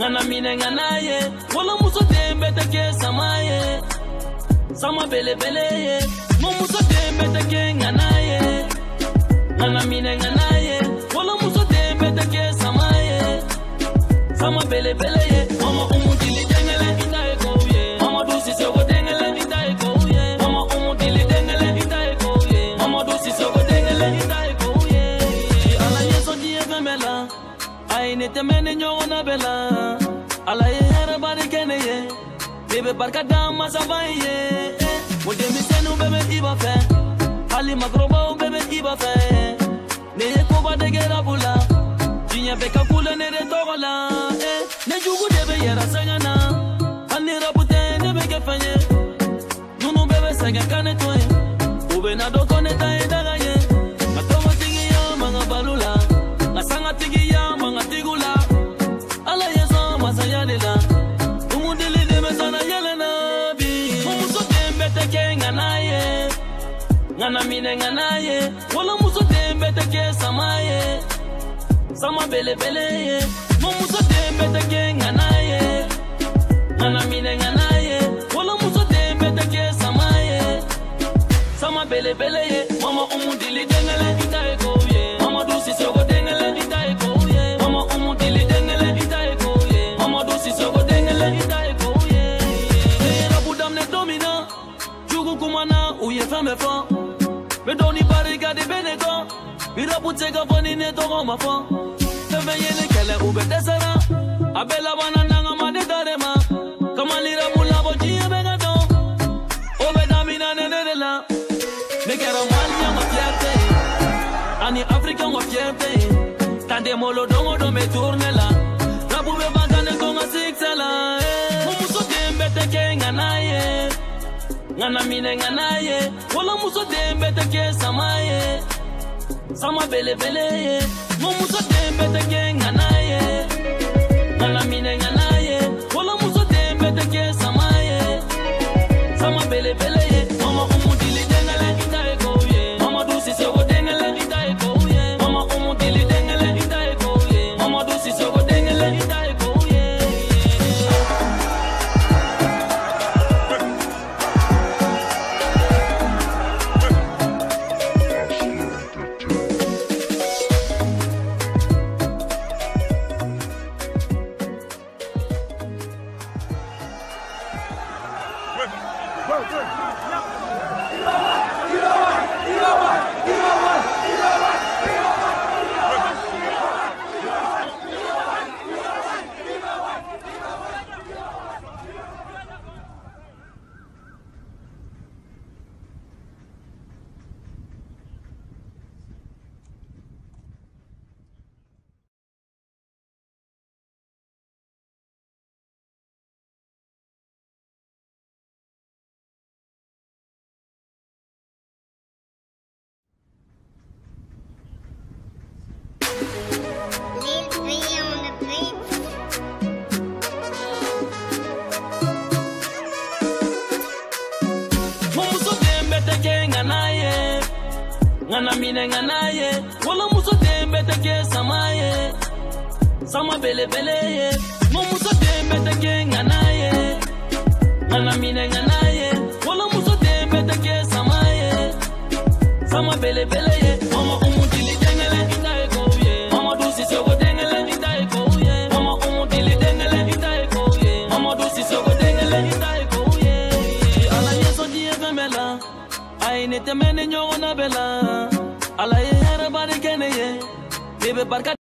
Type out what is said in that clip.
ngana mine ngana ye, wala muso tembe teke samaye, sama bele bele ye, mo muso tembe teke ngana ye, ngana mine ngana ye, wala muso tembe teke samaye, sama bele bele ye, mama umutili dengele itae ko ye, mama dusi se go dengele itae ko ye, mama umutili dengele itae ko ye, mama dusi se go dengele itae ko ye, ala yeso die femela. Aine temene nyona bela ala yera bari kene ye bebe barka dama savaye mode misenu bebe iba fe ali magroba bebe iba fe ne ko ba de gera bula jinya be kakula ne de togola ne jugu debe yera sangana ani rabute ne be gefanye nunu bebe sanga kane toye ube na do koneta daga ye matomo tigi ya manga balula ngasanga tigi ya manga tigula ala yeso masayadela umudili de mesana yelena bi muso tembe teke ngana ye ngana mine ngana ye wala muso tembe teke samaye sama bele bele ye muso tembe teke ngana ye ngana mine ngana ye wala muso tembe teke samaye sama bele bele ye mama umudili dengele itae ko ye mama dusi se go dengele itae ko ye mama umudili dengele itae ko ye mama dusi se go dengele itae ko ye rabudam ne domina jugu kumana uye femme fo me doni bariga de benego bira putega foni ne to goma fo tebe yele kele ube desara abela banana ngama de darema kamalira mula boji bega do obe damina ne ne la me quiero mal ya ma fierte ani africa mo fierte tande molo dongo do me tourne la rabu be bagane ko nga sixela muso tembe teke ngana ye ngana mine ngana ye wala muso tembe teke samaye sama bele bele ye muso tembe teke ngana ye ngana mine ngana ye wala muso tembe teke samaye sama bele bele ye mama umudili dengele itae ko ye mama dusi se go dengele itae ko ye mama umudili dengele itae ko ye mama dusi se go dengele itae ko ye ngana mine ngana ye wala muso tembe teke samaye sama bele bele ye muso tembe teke ngana ye ngana mine ngana ye wala muso tembe teke samaye sama bele bele ye mama umudili dengele itae ko ye mama dusi se go dengele itae ko ye mama umudili dengele itae ko ye mama dusi se go dengele itae ko ye ala yeso die femela aine temene nyona bela ala yera bari kene ye bebe barka